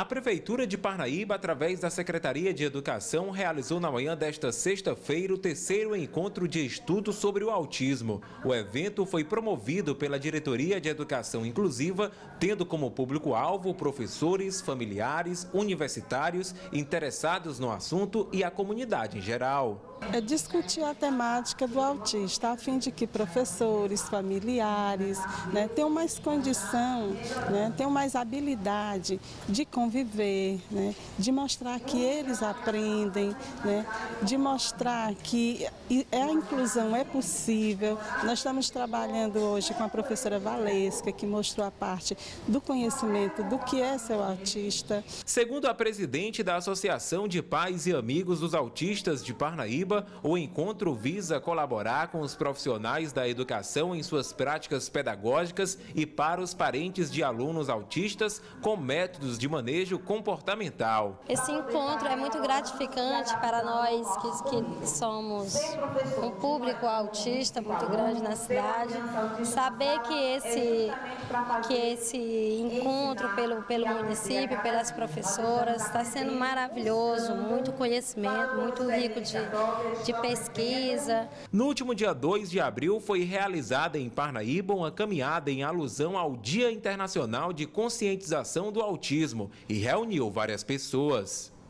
A Prefeitura de Parnaíba, através da Secretaria de Educação, realizou na manhã desta sexta-feira o 3º encontro de estudo sobre o autismo. O evento foi promovido pela Diretoria de Educação Inclusiva, tendo como público-alvo professores, familiares, universitários, interessados no assunto e a comunidade em geral. É discutir a temática do autista, a fim de que professores, familiares, tenham mais condição, tenham mais habilidade de conviver, de mostrar que eles aprendem, de mostrar que a inclusão é possível. Nós estamos trabalhando hoje com a professora Valesca, que mostrou a parte do conhecimento do que é ser autista. Segundo a presidente da Associação de Pais e Amigos dos Autistas de Parnaíba, o encontro visa colaborar com os profissionais da educação em suas práticas pedagógicas e para os parentes de alunos autistas com métodos de manejo comportamental. Esse encontro é muito gratificante para nós que somos um público autista muito grande na cidade. Saber que esse encontro pelo município, pelas professoras, está sendo maravilhoso, muito conhecimento, muito rico de pesquisa. No último dia 2 de abril foi realizada em Parnaíba uma caminhada em alusão ao Dia Internacional de Conscientização do Autismo e reuniu várias pessoas.